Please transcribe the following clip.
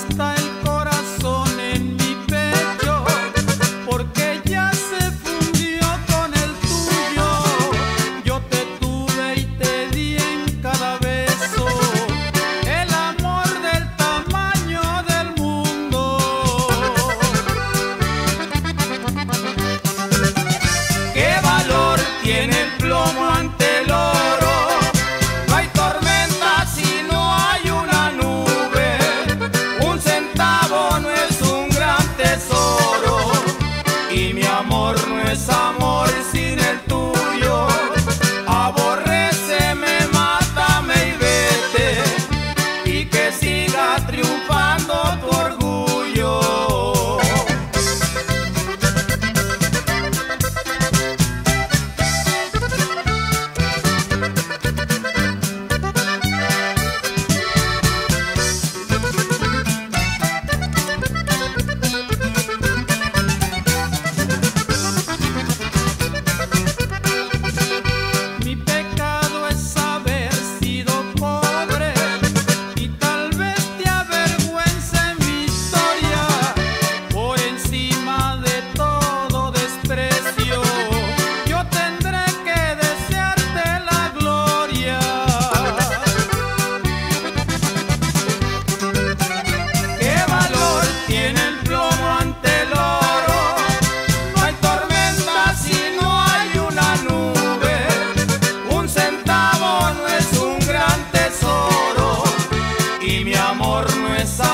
está el corazón en mi pecho, porque ya se fundió con el tuyo. Yo te tuve y te di en cada beso el amor del tamaño del mundo. ¿Qué valor tiene el plomo ante el oro? No hay tormenta si no hay una nube. Un centavo no es un gran tesoro, y mi amor no es amor sin el tuyo. Aborréceme, mátame y vete, y que siga triunfando tu orgullo. Mi pecado es haber sido pobre, y tal vez te avergüence mi historia. Por encima de todo desprecio, yo tendré que desearte la gloria. ¿Qué valor tiene el plomo ante el oro? No hay tormenta si no hay una nube. Un centavo no es un gran tesoro, y mi amor no es